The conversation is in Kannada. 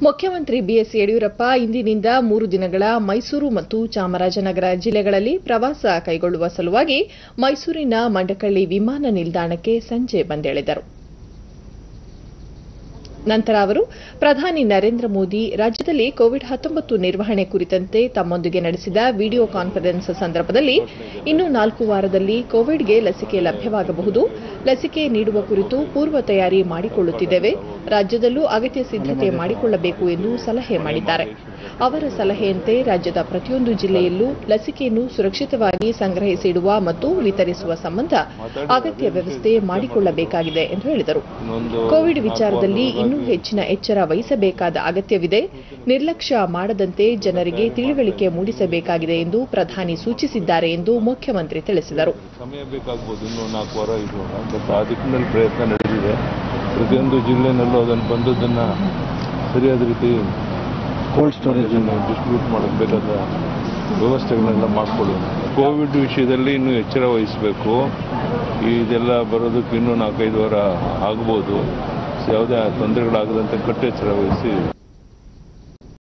ಮುಖ್ಯಮಂತ್ರಿ ಬಿಎಸ್ ಯಡಿಯೂರಪ್ಪ ಇಂದಿನಿಂದ 3 ದಿನಗಳ ಮೈಸೂರು ಮತ್ತು ಚಾಮರಾಜನಗರ ಜಿಲ್ಲೆಗಳಲ್ಲಿ ಪ್ರವಾಸ ಕೈಗೊಳ್ಳುವ ಸಲುವಾಗಿ ಮೈಸೂರಿನ ಮಂಡಕಳ್ಳಿ ವಿಮಾನ ನಿಲ್ದಾಣಕ್ಕೆ ಸಂಜೆ ಬಂದಿಳಿದರು. ನಂತರ ಅವರು ಪ್ರಧಾನಿ ನರೇಂದ್ರ ಮೋದಿ ರಾಜ್ಯದಲ್ಲಿ ಕೋವಿಡ್-19 ನಿರ್ವಹಣೆ ಕುರಿತಂತೆ ತಮ್ಮೊಂದಿಗೆ ನಡೆಸಿದ ವಿಡಿಯೋ ಕಾನ್ಫರೆನ್ಸ್ ಸಂದರ್ಭದಲ್ಲಿ ಇನ್ನು 4 ವಾರದಲ್ಲಿ ಕೋವಿಡ್ಗೆ ಲಸಿಕೆ ಲಭ್ಯವಾಗಬಹುದು, ಲಸಿಕೆ ನೀಡುವ ಕುರಿತು ಪೂರ್ವ ತಯಾರಿ ಮಾಡಿಕೊಳ್ಳುತ್ತಿದ್ದೇವೆ, ರಾಜ್ಯದಲ್ಲೂ ಅಗತ್ಯ ಸಿದ್ದತೆ ಮಾಡಿಕೊಳ್ಳಬೇಕು ಎಂದು ಸಲಹೆ ಮಾಡಿದ್ದಾರೆ. ಅವರ ಸಲಹೆಯಂತೆ ರಾಜ್ಯದ ಪ್ರತಿಯೊಂದು ಜಿಲ್ಲೆಯಲ್ಲೂ ಲಸಿಕೆಯನ್ನು ಸುರಕ್ಷಿತವಾಗಿ ಸಂಗ್ರಹಿಸಿಡುವ ಮತ್ತು ವಿತರಿಸುವ ಸಂಬಂಧ ಅಗತ್ಯ ವ್ಯವಸ್ಥೆ ಮಾಡಿಕೊಳ್ಳಬೇಕಾಗಿದೆ ಎಂದು ಹೇಳಿದರು. ಕೋವಿಡ್ ವಿಚಾರದಲ್ಲಿ ಇನ್ನೂ ಹೆಚ್ಚಿನ ಎಚ್ಚರ ವಹಿಸಬೇಕಾದ ಅಗತ್ಯವಿದೆ, ನಿರ್ಲಕ್ಷ್ಯ ಮಾಡದಂತೆ ಜನರಿಗೆ ತಿಳಿವಳಿಕೆ ಮೂಡಿಸಬೇಕಾಗಿದೆ ಎಂದು ಪ್ರಧಾನಿ ಸೂಚಿಸಿದ್ದಾರೆ ಎಂದು ಮುಖ್ಯಮಂತ್ರಿ ತಿಳಿಸಿದರು. ಸಮಯ ಬೇಕಾಗಬಹುದು, ಇನ್ನೂ 4 ವಾರ ಇದು, ಬಟ್ ಆ ದಿಕ್ಕಿನಲ್ಲಿ ಪ್ರಯತ್ನ ನಡೆದಿದೆ. ಪ್ರತಿಯೊಂದು ಜಿಲ್ಲೆನಲ್ಲೂ ಅದನ್ನು ಬಂದದ್ದನ್ನು ಸರಿಯಾದ ರೀತಿ ಕೋಲ್ಡ್ ಸ್ಟೋರೇಜ್ ಅನ್ನು ಡಿಸ್ಟ್ರಿಬ್ಯೂಟ್ ಮಾಡಕ್ಕೆ ಬೇಕಾದ ವ್ಯವಸ್ಥೆಗಳನ್ನೆಲ್ಲ ಮಾಡಿಕೊಳ್ಳೋಣ. ಕೋವಿಡ್ ವಿಷಯದಲ್ಲಿ ಇನ್ನೂ ಎಚ್ಚರ ವಹಿಸಬೇಕು. ಇದೆಲ್ಲ ಬರೋದಕ್ಕೆ ಇನ್ನೂ 4-5 ವಾರ ಆಗ್ಬೋದು. ಯಾವುದೇ ತೊಂದರೆಗಳಾಗದಂತೆ ಕಟ್ಟೆಚ್ಚರ ವಹಿಸಿ